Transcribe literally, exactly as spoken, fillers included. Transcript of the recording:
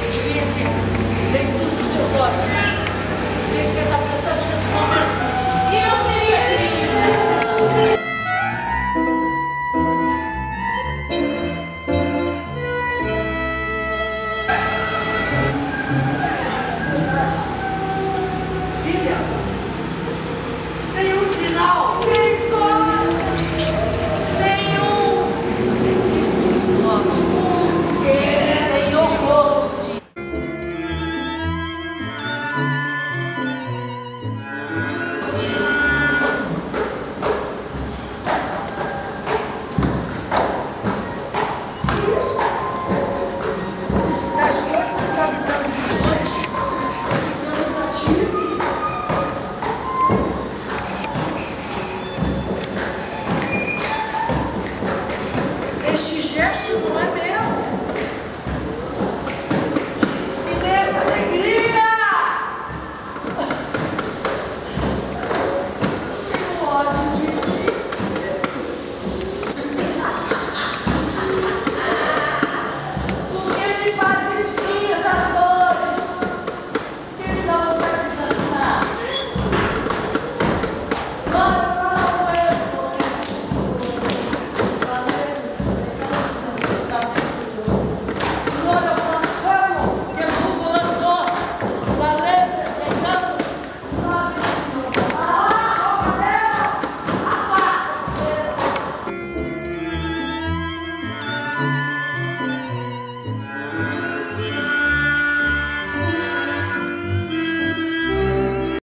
Devia ser. Nem tudo nos teus olhos. Sei que você está passando nesse momento. E não seria crime. Filha, nenhum sinal. Nem toque. Nenhum. Senhor, estes